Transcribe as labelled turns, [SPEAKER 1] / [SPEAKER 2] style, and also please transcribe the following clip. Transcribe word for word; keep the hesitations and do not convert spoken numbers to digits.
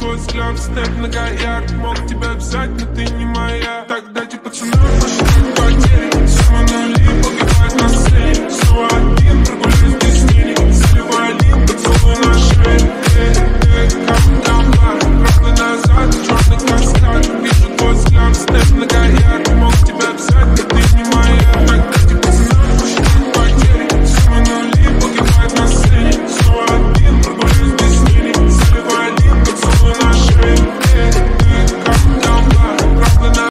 [SPEAKER 1] твой взгляд, снэп многоярд. Мог тебя взять, но ты не моя. Так дайте пацанам